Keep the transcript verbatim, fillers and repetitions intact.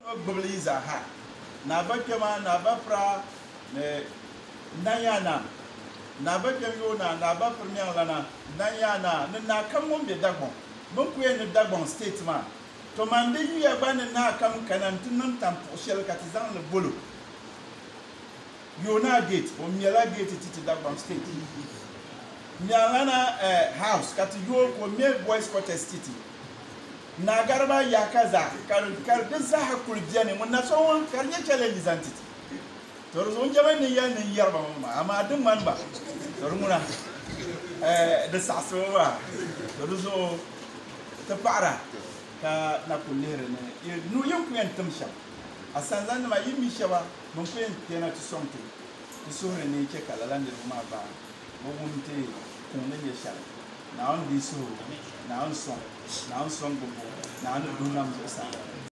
Bubliza ha. Na ba kema na ba pra ne nayana. Na ba kemyo na na ba premier lana nayana na kam mon be dagbon. Mon kuye ne dagbon statement. To mande yu ya ba ne na kam kanan tunun tam shel katizan le bolo. Yona gate o miela gate titi dagbon state. Mialana eh, house kati yo ko me boys quarters titi. Na garba ya kaza kar kar da za hakul biane mun na so kar ya challenge zantiti to zo njaba ne ya ne yarba ma amma dun man ba to muna eh da saso ba to zo ta fara ka na kullere ne nu yin ku yan tamsha asan zan ma yi mi shaba mun ku yan tena to sonte to so ne ke kala lande ma ba mo mun te kun ne ya sha na on di so na on son na on son go na on do nam zo sa